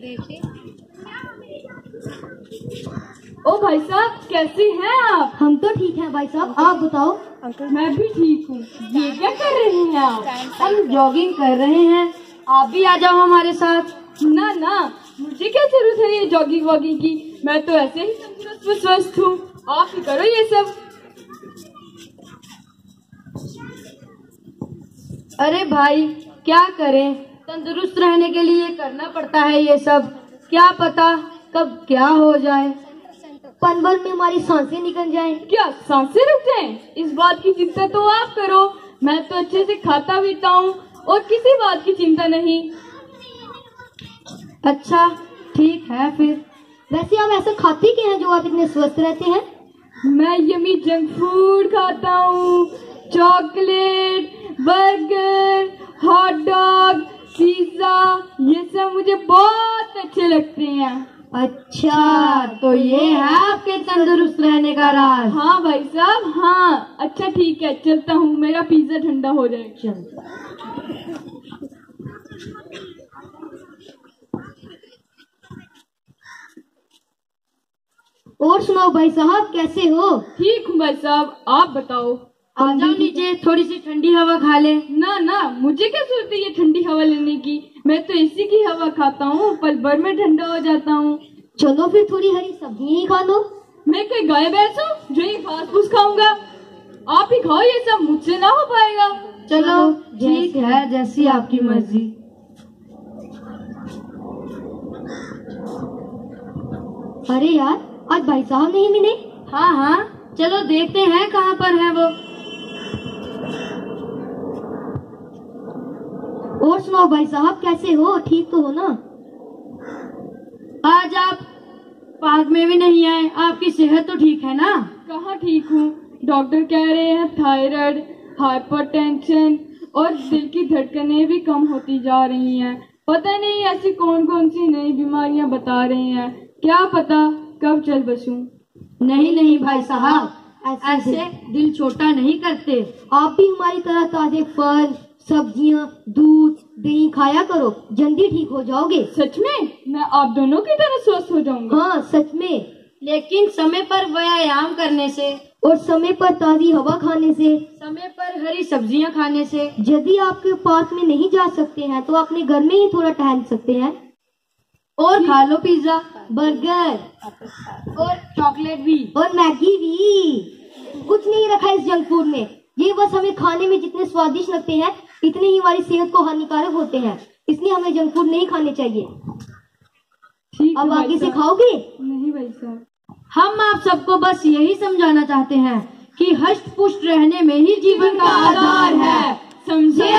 ओ भाई साहब, कैसे हैं आप? हम तो ठीक हैं भाई साहब, आप बताओ। मैं भी ठीक हूँ। ये क्या कर रहे हैं आप? हम जॉगिंग कर रहे हैं, आप भी आ जाओ हमारे साथ। ना ना, मुझे क्या जरूरत है ये जॉगिंग वॉगिंग की? मैं तो ऐसे ही तंदुरुस्त व स्वस्थ हूँ। आप ही करो ये सब। अरे भाई क्या करें, तंदुरुस्त रहने के लिए करना पड़ता है ये सब। क्या पता कब क्या हो जाए, पल भर में हमारी सांसें निकल जाएं। क्या सांसें रुक जाएं? इस बात की चिंता तो आप करो। मैं तो अच्छे से खाता पीता हूँ और किसी बात की चिंता नहीं। अच्छा ठीक है फिर। वैसे आप ऐसा खाते क्या हैं जो आप इतने स्वस्थ रहते हैं? मैं यमी जंक फूड खाता हूँ। Chocolate, burger, hot dog, pizza, ये सब मुझे बहुत अच्छे लगते हैं। अच्छा, तो ये है आपके तंदुरुस्त रहने का राज। हाँ भाई साहब, हाँ। अच्छा ठीक है, चलता हूँ, मेरा पिज्जा ठंडा हो जाए। चल। और सुनाओ भाई साहब, कैसे हो? ठीक हूँ भाई साहब, आप बताओ। आ जाओ नीचे, थोड़ी सी ठंडी हवा खा ले। ना ना, मुझे क्या जरूरत है ये ठंडी हवा लेने की? मैं तो इसी की हवा खाता हूँ, पल भर में ठंडा हो जाता हूँ। चलो फिर थोड़ी हरी सब्जियां ही खा लो। मैं कोई गाय भैंस हूँ जो ये घास फूस खाऊंगा? आप ही खाओ, ये सब मुझसे ना हो पाएगा। चलो ठीक है, जैसी आपकी मर्जी। अरे यार, आज भाई साहब नहीं मिले। हाँ हाँ, चलो देखते हैं कहाँ पर है वो। और सुनाओ भाई साहब, कैसे हो? ठीक तो हो ना? आज आप पार्क में भी नहीं आए, आपकी सेहत तो ठीक है ना? कहाँ ठीक हूँ, डॉक्टर कह रहे हैं थायराइड, हाइपरटेंशन और दिल की धड़कनें भी कम होती जा रही हैं। पता नहीं ऐसी कौन कौन सी नई बीमारियां बता रहे हैं, क्या पता कब चल बसूं। नहीं नहीं भाई साहब, ऐसे दिल छोटा नहीं करते। आप भी हमारी तरह ताजे फल, सब्जियां, दूध, दही खाया करो, जल्दी ठीक हो जाओगे। सच में? मैं आप दोनों की तरह स्वस्थ हो जाऊंगा? हाँ सच में, लेकिन समय पर व्यायाम करने से और समय पर ताजी हवा खाने से, समय पर हरी सब्जियां खाने से। यदि आपके पार्क में नहीं जा सकते हैं तो अपने घर में ही थोड़ा टहल सकते हैं। और खा लो पिज्जा, बर्गर और चॉकलेट भी और मैगी भी। कुछ नहीं रखा इस जंक फूड में, ये बस हमें खाने में जितने स्वादिष्ट लगते हैं इतने ही हमारी सेहत को हानिकारक होते हैं, इसलिए हमें जंक फूड नहीं खाने चाहिए। ठीक, अब आगे से खाओगे? नहीं भाई साहब। हम आप सबको बस यही समझाना चाहते हैं कि हष्ट पुष्ट रहने में ही जीवन का आधार है, समझे